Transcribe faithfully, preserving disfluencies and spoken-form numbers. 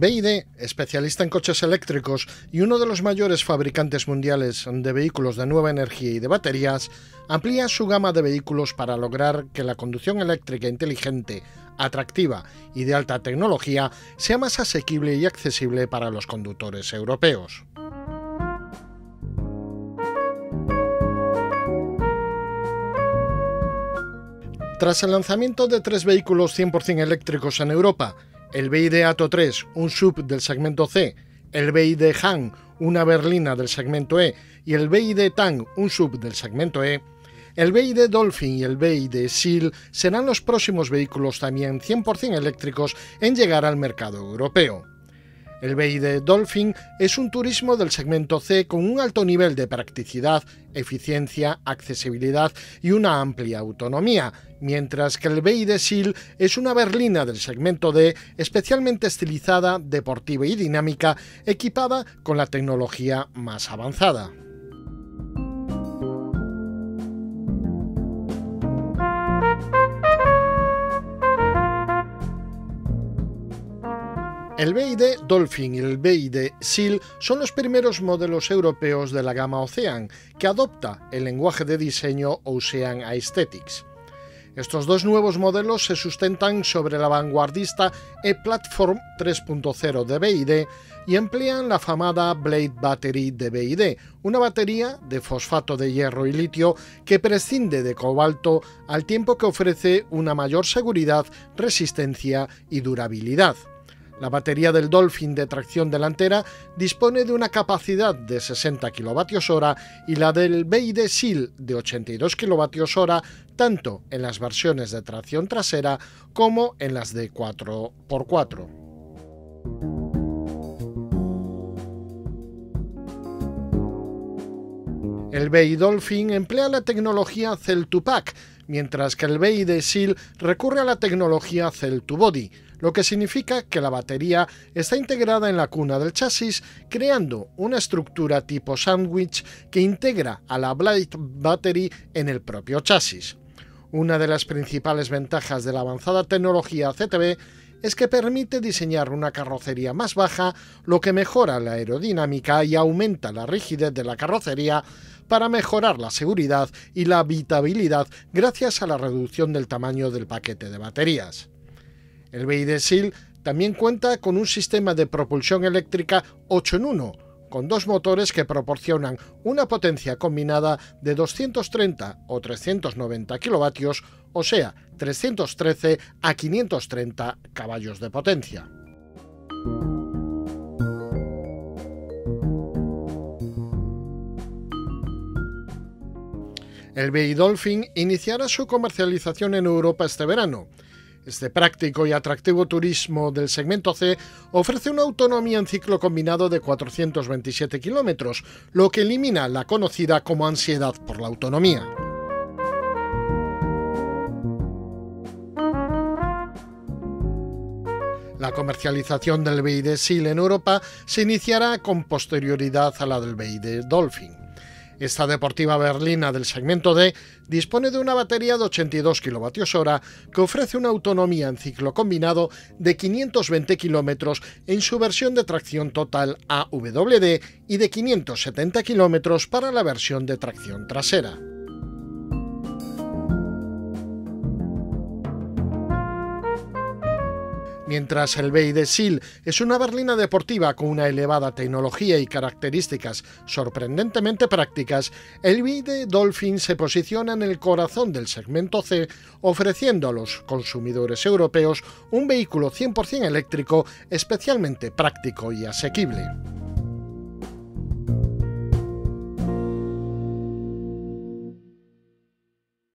B Y D, especialista en coches eléctricos y uno de los mayores fabricantes mundiales de vehículos de nueva energía y de baterías, amplía su gama de vehículos para lograr que la conducción eléctrica inteligente, atractiva y de alta tecnología sea más asequible y accesible para los conductores europeos. Tras el lanzamiento de tres vehículos cien por cien eléctricos en Europa, el B Y D Atto tres, un S U V del segmento C, el B Y D Han, una berlina del segmento E, y el B Y D Tang, un S U V del segmento E, el B Y D Dolphin y el B Y D Seal serán los próximos vehículos también cien por cien eléctricos en llegar al mercado europeo. El B Y D Dolphin es un turismo del segmento C con un alto nivel de practicidad, eficiencia, accesibilidad y una amplia autonomía, mientras que el B Y D Seal es una berlina del segmento D especialmente estilizada, deportiva y dinámica, equipada con la tecnología más avanzada. El B Y D Dolphin y el B Y D Seal son los primeros modelos europeos de la gama Ocean, que adopta el lenguaje de diseño Ocean Aesthetics. Estos dos nuevos modelos se sustentan sobre la vanguardista E-Platform tres punto cero de B Y D y emplean la afamada Blade Battery de B Y D, una batería de fosfato de hierro y litio que prescinde de cobalto al tiempo que ofrece una mayor seguridad, resistencia y durabilidad. La batería del Dolphin de tracción delantera dispone de una capacidad de sesenta kilovatios hora y la del B Y D Seal de ochenta y dos kilovatios hora, tanto en las versiones de tracción trasera como en las de cuatro por cuatro. El B Y D Dolphin emplea la tecnología Cell to Pack, mientras que el B Y D Seal recurre a la tecnología Cell to Body, lo que significa que la batería está integrada en la cuna del chasis, creando una estructura tipo sándwich que integra a la Blade Battery en el propio chasis. Una de las principales ventajas de la avanzada tecnología C T B es que permite diseñar una carrocería más baja, lo que mejora la aerodinámica y aumenta la rigidez de la carrocería para mejorar la seguridad y la habitabilidad gracias a la reducción del tamaño del paquete de baterías. El B Y D Seal también cuenta con un sistema de propulsión eléctrica ocho en uno, con dos motores que proporcionan una potencia combinada de doscientos treinta o trescientos noventa kilovatios, o sea, trescientos trece a quinientos treinta caballos de potencia. El B Y D Dolphin iniciará su comercialización en Europa este verano. Este práctico y atractivo turismo del segmento C ofrece una autonomía en ciclo combinado de cuatrocientos veintisiete kilómetros, lo que elimina la conocida como ansiedad por la autonomía. La comercialización del B Y D Seal en Europa se iniciará con posterioridad a la del B Y D Dolphin. Esta deportiva berlina del segmento D dispone de una batería de ochenta y dos kilovatios hora que ofrece una autonomía en ciclo combinado de quinientos veinte kilómetros en su versión de tracción total A W D y de quinientos setenta kilómetros para la versión de tracción trasera. Mientras el B Y D Seal es una berlina deportiva con una elevada tecnología y características sorprendentemente prácticas, el B Y D Dolphin se posiciona en el corazón del segmento C, ofreciendo a los consumidores europeos un vehículo cien por cien eléctrico especialmente práctico y asequible.